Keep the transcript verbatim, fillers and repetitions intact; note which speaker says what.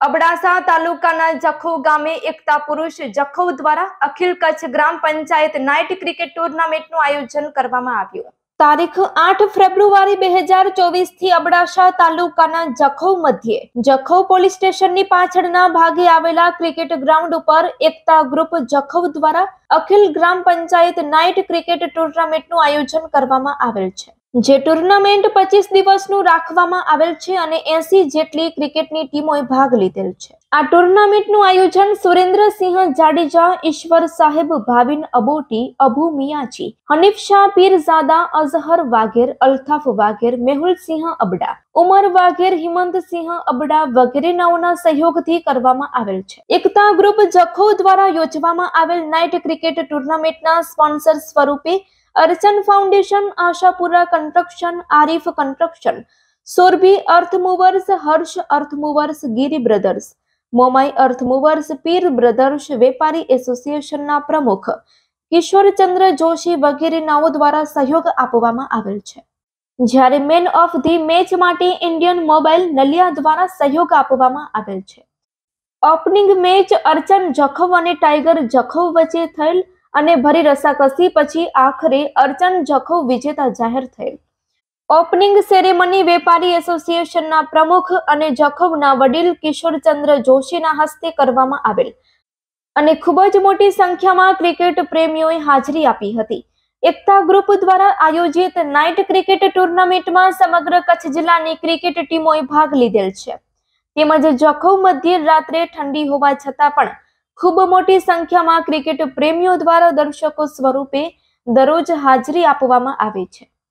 Speaker 1: અબડાસા તાલુકાના જખૌ ગામે એકતા પુરુષ જખૌ દ્વારા અખિલ કચ્છ ગ્રામ પંચાયત નાઇટ ક્રિકેટ ટુર્નામેન્ટનું આયોજન કરવામાં આવ્યું. તારીખ આઠ ફેબ્રુઆરી બે હજાર ચોવીસ થી અબડાસા તાલુકાના જખૌ મધ્યે જખૌ પોલીસ સ્ટેશનની પાછળના ભાગે આવેલા ક્રિકેટ ગ્રાઉન્ડ ઉપર એકતા ગ્રુપ જખૌ દ્વારા અખિલ ગ્રામ પંચાયત નાઇટ ક્રિકેટ ટુર્નામેન્ટનું આયોજન કરવામાં આવેલ છે. જે ટુર્નામેન્ટ પચીસ દિવસનું રાખવામાં આવેલ છે અને એસી જેટલી ક્રિકેટની ટીમોએ ભાગ લીધેલ છે. આ ટુર્નામેન્ટનું આયોજન સુરેન્દ્રસિંહ જાડેજા, ઈશ્વર સાહેબ, ભાવિન અબોટી, અબુ મિયાજી, હનીફ શાહ પીરઝાદા, અઝહર વાઘેર, અલ્તાફ વાઘેર, મેહુલસિંહ અબડા, ઉમર વાઘેર, હિમંતસિંહ અબડા વગેરે નાઓના સહયોગથી કરવામાં આવેલ છે. એકતા ગ્રુપ જખૌ દ્વારા યોજવામાં આવેલ નાઇટ ક્રિકેટ ટુર્નામેન્ટના સ્પોન્સર સ્વરૂપે Archan foundation, Ashapura construction, Arif construction, Sorabhi earth movers, Harsh earth movers, Giri brothers, Momai earth movers, Pir brothers, વેપારી એસોસિએશનના પ્રમુખ કિશોરચંદ્ર જોશી વગેરે નાઓ દ્વારા સહયોગ આપવામાં આવેલ છે. જ્યારે મેન ઓફ ધી મેચ માટે ઇન્ડિયન મોબાઈલ નલિયા દ્વારા સહયોગ આપવામાં આવેલ છે. ઓપનિંગ મેચ અર્ચન જખૌ અને ટાઈગર જખૌ વચ્ચે થયેલ અને ભરી રસાકસી પછી આખરે અર્ચન જખૌ વિજેતા જાહેર થયેલ. ઓપનિંગ સેરેમની વેપારી એસોસિએશનના પ્રમુખ અને જખૌના વડીલ કિશોરચંદ્ર જોશીના હસ્તે કરવામાં આવેલ અને ખૂબ જ મોટી સંખ્યામાં ક્રિકેટ પ્રેમીઓએ હાજરી આપી હતી. એકતા ગ્રુપ દ્વારા આયોજિત નાઇટ ક્રિકેટ ટુર્નામેન્ટમાં સમગ્ર કચ્છ જિલ્લાની ક્રિકેટ ટીમોએ ભાગ લીધેલ છે. તેમજ જખૌ મધ્યે રાત્રે ઠંડી હોવા છતાં પણ ખૂબ મોટી સંખ્યામાં ક્રિકેટ પ્રેમીઓ દ્વારા દર્શકો સ્વરૂપે દરરોજ હાજરી આપવામાં આવે છે.